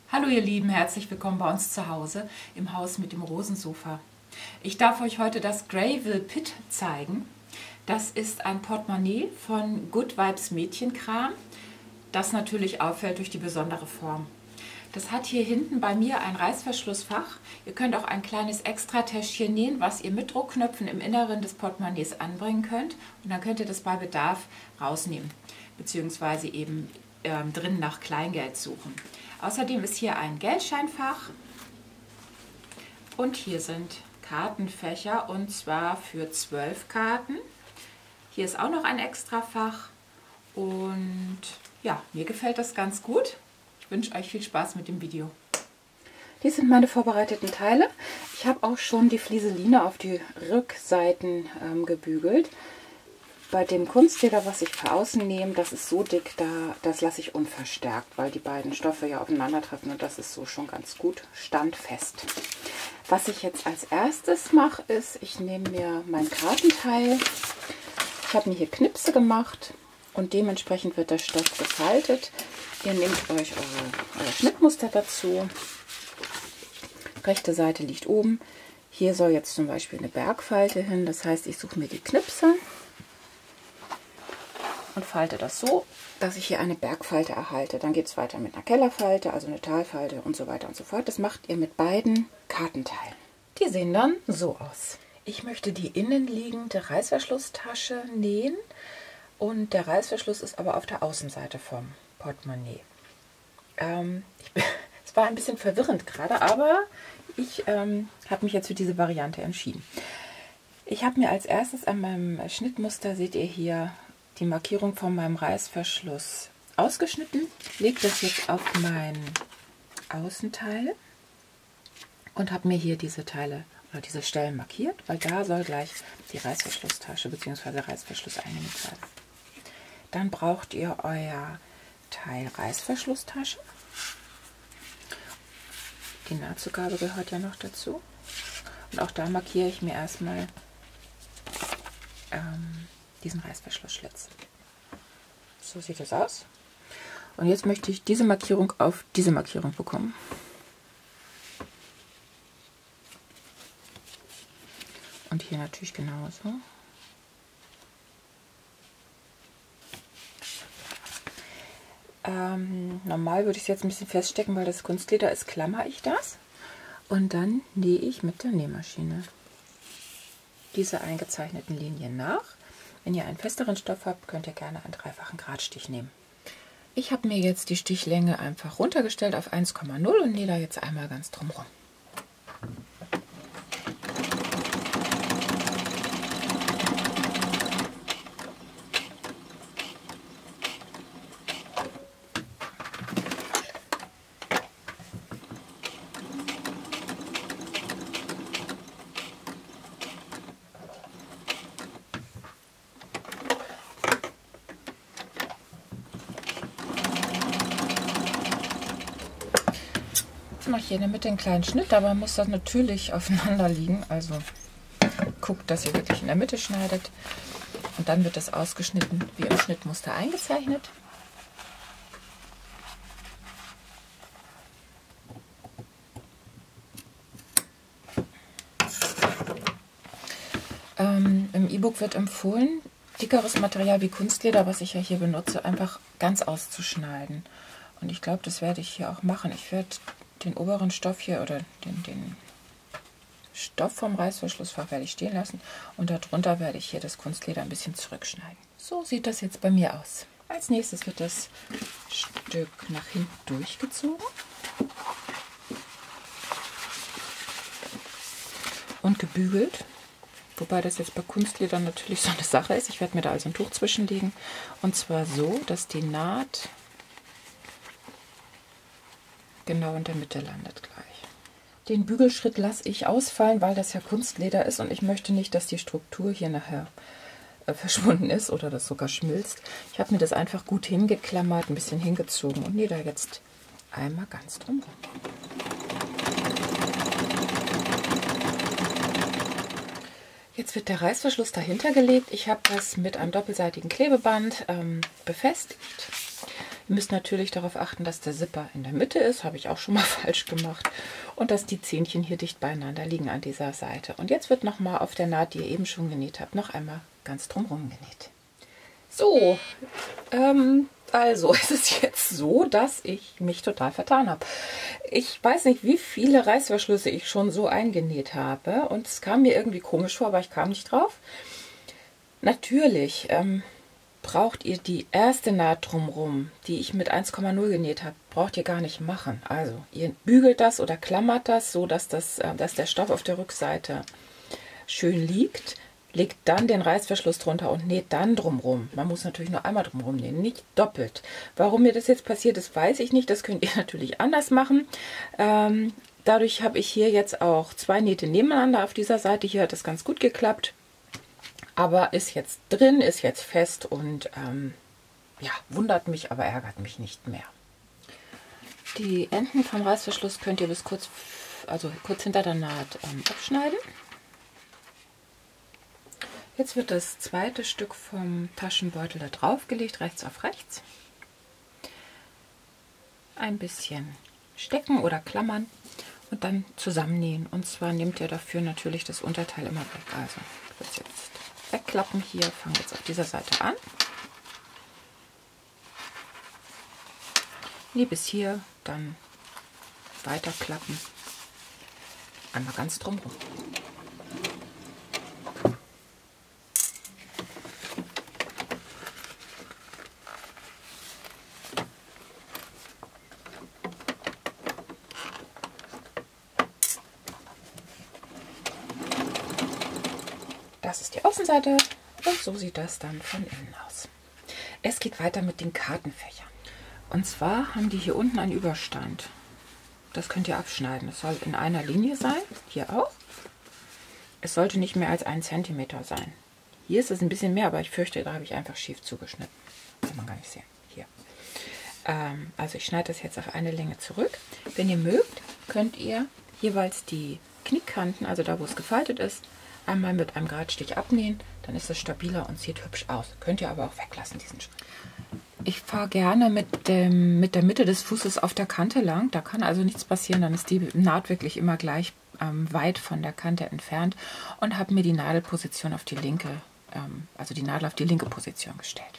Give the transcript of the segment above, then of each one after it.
Hallo ihr Lieben, herzlich willkommen bei uns zu Hause im Haus mit dem Rosensofa. Ich darf euch heute das Greyville Pit zeigen. Das ist ein Portemonnaie von Good Vibes Mädchenkram, das natürlich auffällt durch die besondere Form. Das hat hier hinten bei mir ein Reißverschlussfach. Ihr könnt auch ein kleines Extratäschchen nähen, was ihr mit Druckknöpfen im Inneren des Portemonnaies anbringen könnt. Und dann könnt ihr das bei Bedarf rausnehmen, beziehungsweise eben drin nach Kleingeld suchen. Außerdem ist hier ein Geldscheinfach und hier sind Kartenfächer, und zwar für 12 Karten. Hier ist auch noch ein Extrafach und ja, mir gefällt das ganz gut. Ich wünsche euch viel Spaß mit dem Video. Dies sind meine vorbereiteten Teile. Ich habe auch schon die Flieseline auf die Rückseiten gebügelt. Bei dem Kunstleder, was ich für außen nehme, das ist so dick, das lasse ich unverstärkt, weil die beiden Stoffe ja aufeinandertreffen, und das ist so schon ganz gut standfest. Was ich jetzt als erstes mache, ist, ich nehme mir mein Kartenteil. Ich habe mir hier Knipse gemacht und dementsprechend wird der Stoff gefaltet. Ihr nehmt euch euer Schnittmuster dazu. Rechte Seite liegt oben. Hier soll jetzt zum Beispiel eine Bergfalte hin, das heißt, ich suche mir die Knipse und falte das so, dass ich hier eine Bergfalte erhalte. Dann geht es weiter mit einer Kellerfalte, also eine Talfalte und so weiter und so fort. Das macht ihr mit beiden Kartenteilen. Die sehen dann so aus. Ich möchte die innenliegende Reißverschlusstasche nähen und der Reißverschluss ist aber auf der Außenseite vom Portemonnaie. Es war ein bisschen verwirrend gerade, aber ich habe mich jetzt für diese Variante entschieden. Ich habe mir als erstes an meinem Schnittmuster, seht ihr hier, die Markierung von meinem Reißverschluss ausgeschnitten, lege das jetzt auf mein Außenteil und habe mir hier diese Teile oder diese Stellen markiert, weil da soll gleich die Reißverschlusstasche bzw. Reißverschluss eingenäht werden. Dann braucht ihr euer Teil Reißverschlusstasche. Die Nahtzugabe gehört ja noch dazu. Und auch da markiere ich mir erstmal diesen Reißverschlussschlitz. So sieht es aus. Und jetzt möchte ich diese Markierung auf diese Markierung bekommen. Und hier natürlich genauso. Normal würde ich es jetzt ein bisschen feststecken, weil das Kunstleder ist, klammer ich das. Und dann nähe ich mit der Nähmaschine diese eingezeichneten Linien nach. Wenn ihr einen festeren Stoff habt, könnt ihr gerne einen dreifachen Gradstich nehmen. Ich habe mir jetzt die Stichlänge einfach runtergestellt auf 1,0 und nähe da jetzt einmal ganz drumherum. Mache ich hier in der Mitte einen kleinen Schnitt, aber muss das natürlich aufeinander liegen. Also guckt, dass ihr wirklich in der Mitte schneidet. Und dann wird das ausgeschnitten, wie im Schnittmuster eingezeichnet. Im E-Book wird empfohlen, dickeres Material wie Kunstleder, was ich ja hier benutze, einfach ganz auszuschneiden. Und ich glaube, das werde ich hier auch machen. Ich werde den oberen Stoff hier oder den Stoff vom Reißverschlussfach werde ich stehen lassen und darunter werde ich hier das Kunstleder ein bisschen zurückschneiden. So sieht das jetzt bei mir aus. Als nächstes wird das Stück nach hinten durchgezogen und gebügelt, wobei das jetzt bei Kunstleder natürlich so eine Sache ist. Ich werde mir da also ein Tuch zwischenlegen, und zwar so, dass die Naht genau in der Mitte landet gleich. Den Bügelschritt lasse ich ausfallen, weil das ja Kunstleder ist und ich möchte nicht, dass die Struktur hier nachher verschwunden ist oder das sogar schmilzt. Ich habe mir das einfach gut hingeklammert, ein bisschen hingezogen und nähe da jetzt einmal ganz drum rum. Jetzt wird der Reißverschluss dahinter gelegt. Ich habe das mit einem doppelseitigen Klebeband befestigt. Ihr müsst natürlich darauf achten, dass der Zipper in der Mitte ist. Habe ich auch schon mal falsch gemacht. Und dass die Zähnchen hier dicht beieinander liegen an dieser Seite. Und jetzt wird nochmal auf der Naht, die ihr eben schon genäht habt, noch einmal ganz drumherum genäht. So, also es ist jetzt so, dass ich mich total vertan habe. Ich weiß nicht, wie viele Reißverschlüsse ich schon so eingenäht habe. Und es kam mir irgendwie komisch vor, aber ich kam nicht drauf. Natürlich braucht ihr die erste Naht drumherum, die ich mit 1,0 genäht habe, braucht ihr gar nicht machen. Also ihr bügelt das oder klammert das, so dass der Stoff auf der Rückseite schön liegt. Legt dann den Reißverschluss drunter und näht dann drumherum. Man muss natürlich nur einmal drumherum nähen, nicht doppelt. Warum mir das jetzt passiert ist, weiß ich nicht. Das könnt ihr natürlich anders machen. Dadurch habe ich hier jetzt auch 2 Nähte nebeneinander auf dieser Seite. Hier hat das ganz gut geklappt. Aber ist jetzt drin, ist jetzt fest und ja, wundert mich, aber ärgert mich nicht mehr. Die Enden vom Reißverschluss könnt ihr bis kurz hinter der Naht abschneiden. Jetzt wird das zweite Stück vom Taschenbeutel da drauf gelegt, rechts auf rechts. Ein bisschen stecken oder klammern und dann zusammennähen. Und zwar nehmt ihr dafür natürlich das Unterteil immer weg. Also ich würde es jetzt wegklappen hier, fange jetzt auf dieser Seite an. Nähe bis hier, dann weiterklappen. Einmal ganz drumherum. Das ist die Außenseite und so sieht das dann von innen aus. Es geht weiter mit den Kartenfächern. Und zwar haben die hier unten einen Überstand. Das könnt ihr abschneiden. Das soll in einer Linie sein, hier auch. Es sollte nicht mehr als 1 cm sein. Hier ist es ein bisschen mehr, aber ich fürchte, da habe ich einfach schief zugeschnitten. Kann man gar nicht sehen. Hier. Also ich schneide das jetzt auf eine Länge zurück. Wenn ihr mögt, könnt ihr jeweils die Knickkanten, also da wo es gefaltet ist, einmal mit einem Gradstich abnähen, dann ist es stabiler und sieht hübsch aus. Könnt ihr aber auch weglassen, diesen Schritt. Ich fahre gerne mit der Mitte des Fußes auf der Kante lang. Da kann also nichts passieren, dann ist die Naht wirklich immer gleich weit von der Kante entfernt und habe mir die Nadelposition auf die linke, also die Nadel auf die linke Position gestellt.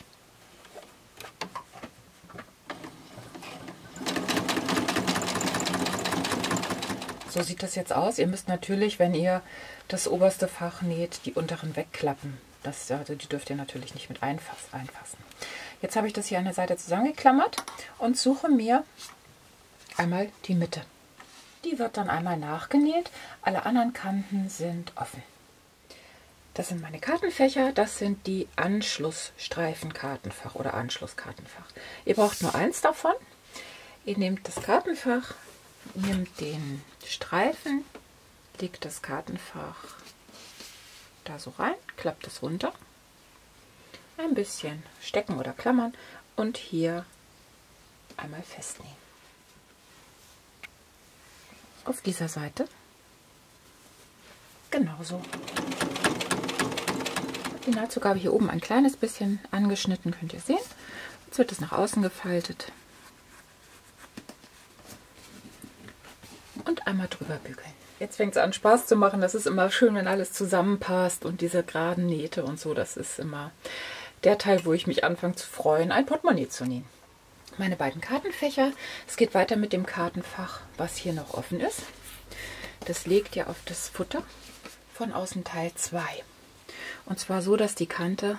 So sieht das jetzt aus. Ihr müsst natürlich, wenn ihr das oberste Fach näht, die unteren wegklappen. Also die dürft ihr natürlich nicht mit einfassen. Jetzt habe ich das hier an der Seite zusammengeklammert und suche mir einmal die Mitte. Die wird dann einmal nachgenäht. Alle anderen Kanten sind offen. Das sind meine Kartenfächer. Das sind die Anschlussstreifenkartenfach oder Anschlusskartenfach. Ihr braucht nur eins davon. Ihr nehmt das Kartenfach, nehmt den Streifen, legt das Kartenfach da so rein, klappt es runter, ein bisschen stecken oder klammern und hier einmal festnähen. Auf dieser Seite genauso. Die Nahtzugabe hier oben ein kleines bisschen angeschnitten, könnt ihr sehen. Jetzt wird es nach außen gefaltet. Und einmal drüber bügeln. Jetzt fängt es an Spaß zu machen. Das ist immer schön, wenn alles zusammenpasst und diese geraden Nähte und so. Das ist immer der Teil, wo ich mich anfange zu freuen, ein Portemonnaie zu nähen. Meine beiden Kartenfächer. Es geht weiter mit dem Kartenfach, was hier noch offen ist. Das legt ihr auf das Futter von außen Teil 2. Und zwar so, dass die Kante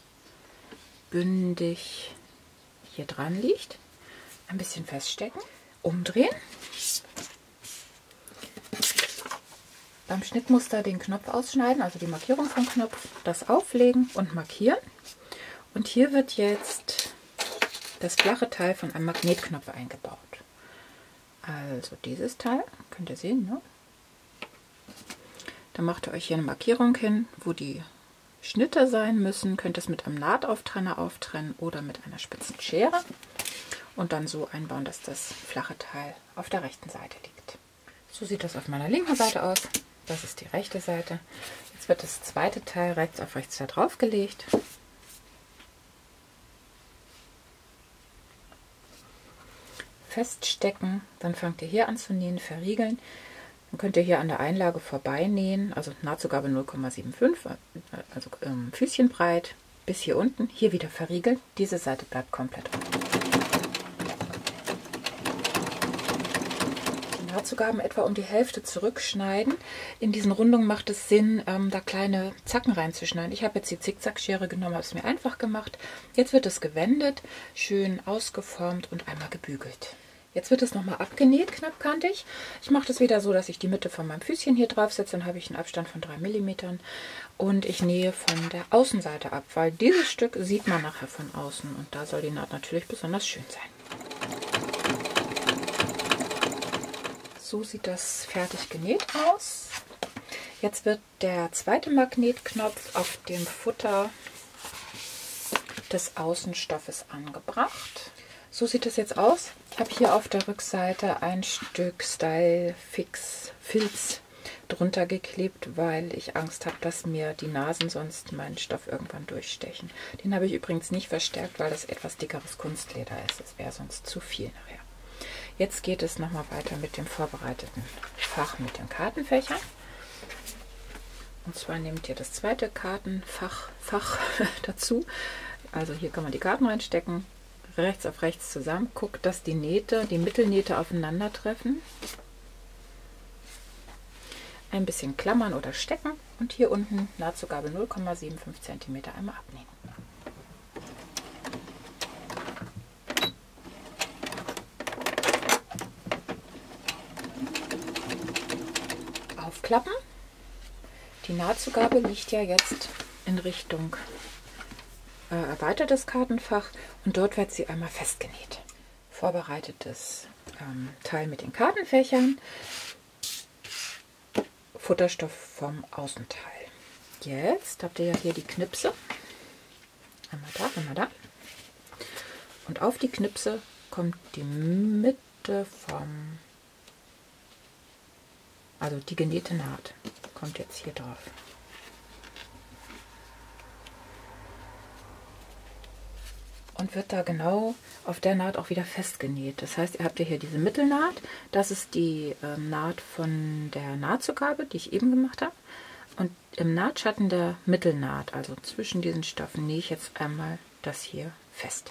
bündig hier dran liegt. Ein bisschen feststecken. Umdrehen. Beim Schnittmuster den Knopf ausschneiden, also die Markierung vom Knopf, das auflegen und markieren. Und hier wird jetzt das flache Teil von einem Magnetknopf eingebaut. Also dieses Teil, könnt ihr sehen, ne? Da macht ihr euch hier eine Markierung hin, wo die Schnitte sein müssen. Könnt es mit einem Nahtauftrenner auftrennen oder mit einer spitzen Schere. Und dann so einbauen, dass das flache Teil auf der rechten Seite liegt. So sieht das auf meiner linken Seite aus. Das ist die rechte Seite. Jetzt wird das zweite Teil rechts auf rechts da drauf gelegt. feststecken. Dann fangt ihr hier an zu nähen, verriegeln. Dann könnt ihr hier an der Einlage vorbei nähen, also Nahtzugabe 0,75, also Füßchen breit, bis hier unten. Hier wieder verriegeln. Diese Seite bleibt komplett offen. Nahtzugaben etwa um die Hälfte zurückschneiden. In diesen Rundungen macht es Sinn, da kleine Zacken reinzuschneiden. Ich habe jetzt die Zickzackschere genommen, habe es mir einfach gemacht. Jetzt wird es gewendet, schön ausgeformt und einmal gebügelt. Jetzt wird es nochmal abgenäht, knappkantig. Ich mache das wieder so, dass ich die Mitte von meinem Füßchen hier drauf setze. Dann habe ich einen Abstand von 3 mm. Und ich nähe von der Außenseite ab, weil dieses Stück sieht man nachher von außen. Und da soll die Naht natürlich besonders schön sein. So sieht das fertig genäht aus. Jetzt wird der zweite Magnetknopf auf dem Futter des Außenstoffes angebracht. So sieht es jetzt aus. Ich habe hier auf der Rückseite ein Stück Style Fix Filz drunter geklebt, weil ich Angst habe, dass mir die Nasen sonst meinen Stoff irgendwann durchstechen. Den habe ich übrigens nicht verstärkt, weil das etwas dickeres Kunstleder ist. Das wäre sonst zu viel nachher. Jetzt geht es nochmal weiter mit dem vorbereiteten Fach mit den Kartenfächern. Und zwar nehmt ihr das zweite Kartenfach dazu. Also hier kann man die Karten reinstecken, rechts auf rechts zusammen. Guckt, dass die Nähte, die Mittelnähte aufeinandertreffen. Ein bisschen klammern oder stecken und hier unten Nahtzugabe 0,75 cm einmal abnehmen. Klappen. Die Nahtzugabe liegt ja jetzt in Richtung erweitertes Kartenfach und dort wird sie einmal festgenäht. Vorbereitetes Teil mit den Kartenfächern, Futterstoff vom Außenteil. Jetzt habt ihr ja hier die Knipse. Einmal da, einmal da. Und auf die Knipse kommt die Mitte vom, also die genähte Naht kommt jetzt hier drauf. Und wird da genau auf der Naht auch wieder festgenäht. Das heißt, ihr habt ja hier diese Mittelnaht. Das ist die Naht von der Nahtzugabe, die ich eben gemacht habe. Und im Nahtschatten der Mittelnaht, also zwischen diesen Stoffen, nähe ich jetzt einmal das hier fest.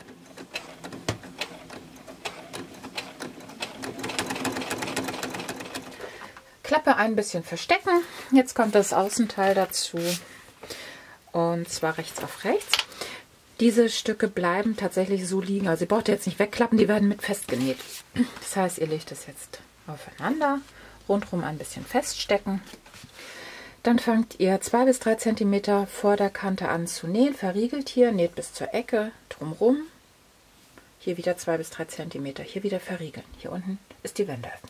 Klappe ein bisschen verstecken. Jetzt kommt das Außenteil dazu. Und zwar rechts auf rechts. Diese Stücke bleiben tatsächlich so liegen. Also ihr braucht jetzt nicht wegklappen, die werden mit festgenäht. Das heißt, ihr legt es jetzt aufeinander, rundherum ein bisschen feststecken. Dann fangt ihr 2 bis 3 cm vor der Kante an zu nähen. Verriegelt hier, näht bis zur Ecke, drumherum. Hier wieder 2 bis 3 cm. Hier wieder verriegeln. Hier unten ist die Wendeöffnung.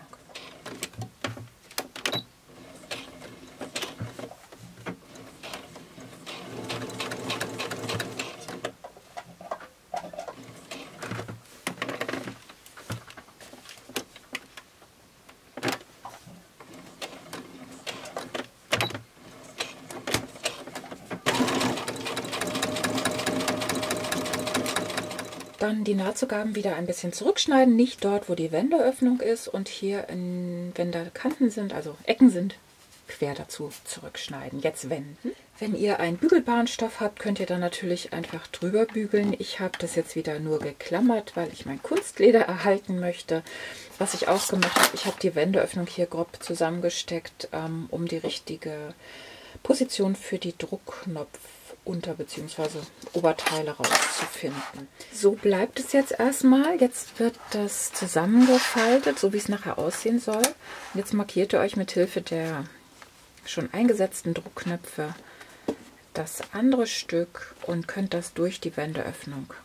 Dann die Nahtzugaben wieder ein bisschen zurückschneiden, nicht dort, wo die Wendeöffnung ist, und hier, wenn da Kanten sind, also Ecken sind, quer dazu zurückschneiden. Jetzt wenden. Wenn ihr einen bügelbaren Stoff habt, könnt ihr dann natürlich einfach drüber bügeln. Ich habe das jetzt wieder nur geklammert, weil ich mein Kunstleder erhalten möchte. Was ich auch gemacht habe, ich habe die Wendeöffnung hier grob zusammengesteckt, um die richtige Position für die Druckknopf bzw. Oberteile rauszufinden. So bleibt es jetzt erstmal. Jetzt wird das zusammengefaltet, so wie es nachher aussehen soll. Und jetzt markiert ihr euch mit Hilfe der schon eingesetzten Druckknöpfe das andere Stück und könnt das durch die Wendeöffnung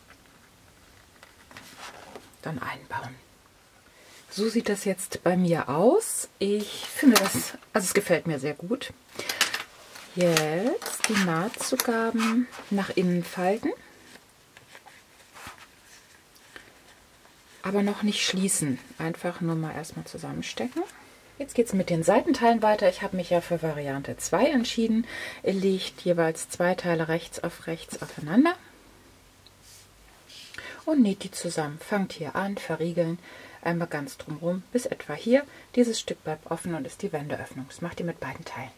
dann einbauen. So sieht das jetzt bei mir aus. Ich finde das, also es gefällt mir sehr gut. Jetzt die Nahtzugaben nach innen falten, aber noch nicht schließen, einfach nur mal erstmal zusammenstecken. Jetzt geht es mit den Seitenteilen weiter. Ich habe mich ja für Variante 2 entschieden. Ihr legt jeweils 2 Teile rechts aufeinander und näht die zusammen. Fangt hier an, verriegeln, einmal ganz drumherum bis etwa hier. Dieses Stück bleibt offen und ist die Wendeöffnung. Das macht ihr mit beiden Teilen.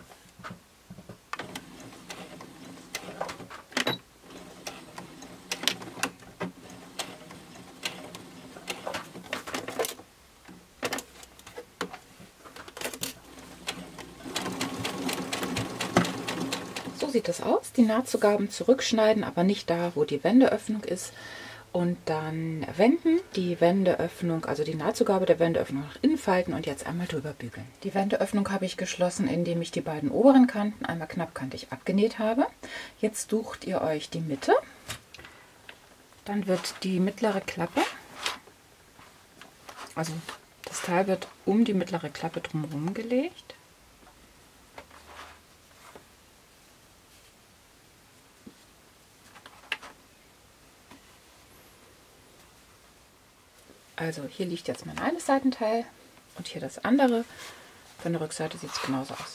So sieht das aus. Die Nahtzugaben zurückschneiden, aber nicht da, wo die Wendeöffnung ist. Und dann wenden, die Wendeöffnung, also die Nahtzugabe der Wendeöffnung nach innen falten und jetzt einmal drüber bügeln. Die Wendeöffnung habe ich geschlossen, indem ich die beiden oberen Kanten einmal knappkantig abgenäht habe. Jetzt sucht ihr euch die Mitte. Dann wird die mittlere Klappe, also das Teil wird um die mittlere Klappe drumherum gelegt. Also hier liegt jetzt mein eines Seitenteil und hier das andere. Von der Rückseite sieht es genauso aus.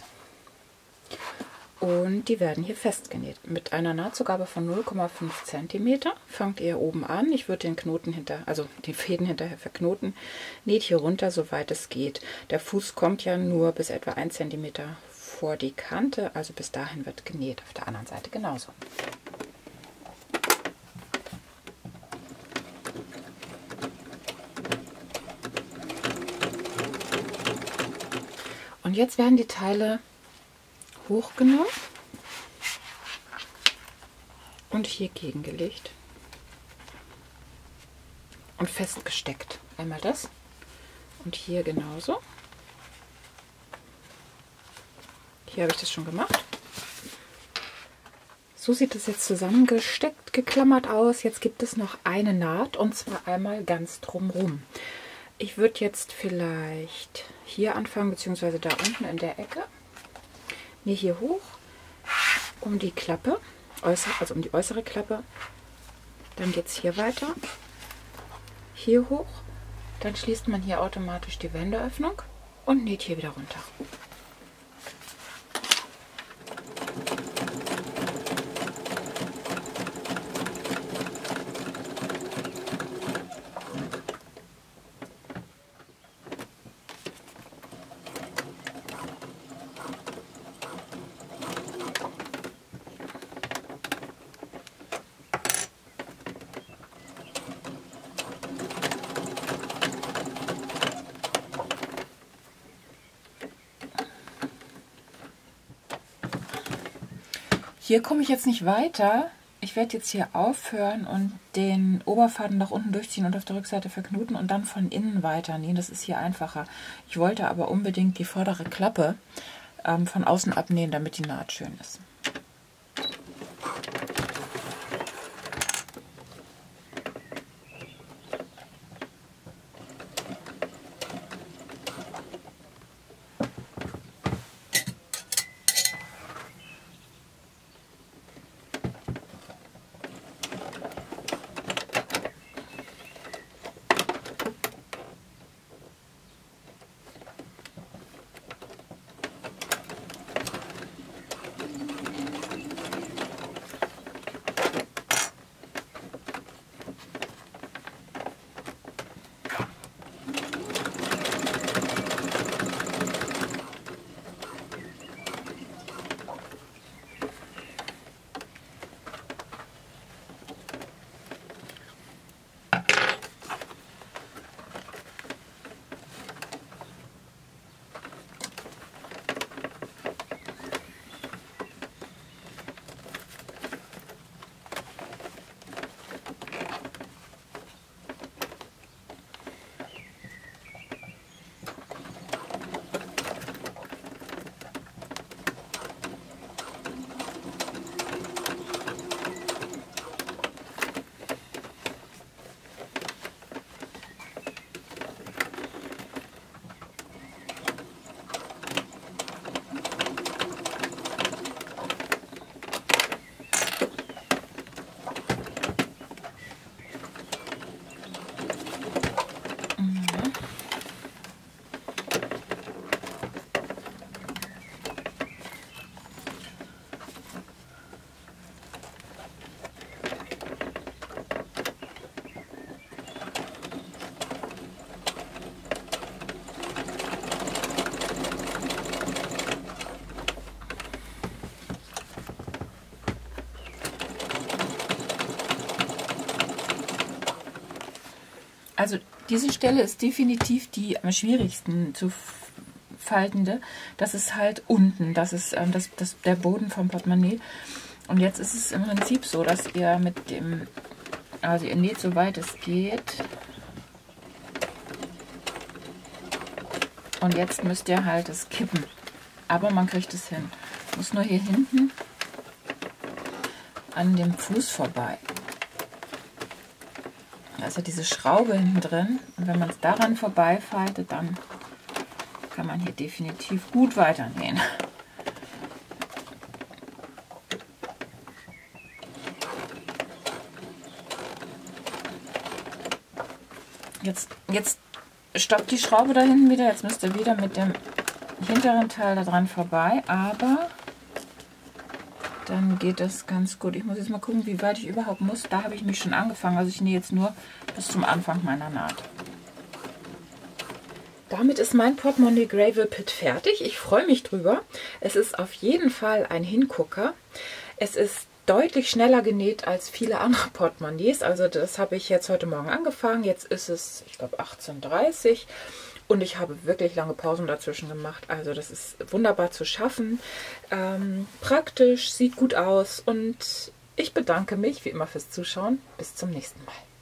Und die werden hier festgenäht. Mit einer Nahtzugabe von 0,5 cm fangt ihr oben an. Ich würde den Knoten also die Fäden hinterher verknoten. Näht hier runter, soweit es geht. Der Fuß kommt ja nur bis etwa 1 cm vor die Kante, also bis dahin wird genäht. Auf der anderen Seite genauso. Und jetzt werden die Teile hochgenommen und hier gegengelegt und festgesteckt. Einmal das und hier genauso. Hier habe ich das schon gemacht. So sieht es jetzt zusammengesteckt, geklammert aus. Jetzt gibt es noch eine Naht und zwar einmal ganz drumherum. Ich würde jetzt vielleicht hier anfangen, beziehungsweise da unten in der Ecke. Nähe hier hoch, um die Klappe, also um die äußere Klappe. Dann geht es hier weiter, hier hoch. Dann schließt man hier automatisch die Wendeöffnung und näht hier wieder runter. Hier komme ich jetzt nicht weiter. Ich werde jetzt hier aufhören und den Oberfaden nach unten durchziehen und auf der Rückseite verknoten und dann von innen weiter nähen. Das ist hier einfacher. Ich wollte aber unbedingt die vordere Klappe von außen abnähen, damit die Naht schön ist. Diese Stelle ist definitiv die am schwierigsten zu faltende. Das ist halt unten, das ist der Boden vom Portemonnaie. Und jetzt ist es im Prinzip so, dass ihr mit dem, also ihr näht so weit es geht. Und jetzt müsst ihr halt es kippen. Aber man kriegt es hin. Muss nur hier hinten an dem Fuß vorbei. Da ist ja diese Schraube hinten drin. Und wenn man es daran vorbeifaltet, dann kann man hier definitiv gut weiternähen. Jetzt stoppt die Schraube da hinten wieder. Jetzt müsst ihr wieder mit dem hinteren Teil da dran vorbei. Aber dann geht das ganz gut. Ich muss jetzt mal gucken, wie weit ich überhaupt muss. Da habe ich mich schon angefangen. Also ich nähe jetzt nur bis zum Anfang meiner Naht. Damit ist mein Portemonnaie Grey Pit fertig. Ich freue mich drüber. Es ist auf jeden Fall ein Hingucker. Es ist deutlich schneller genäht als viele andere Portemonnaies. Also das habe ich jetzt heute Morgen angefangen. Jetzt ist es, ich glaube, 18:30 Uhr. Und ich habe wirklich lange Pausen dazwischen gemacht. Also das ist wunderbar zu schaffen. Praktisch, sieht gut aus. Und ich bedanke mich wie immer fürs Zuschauen. Bis zum nächsten Mal.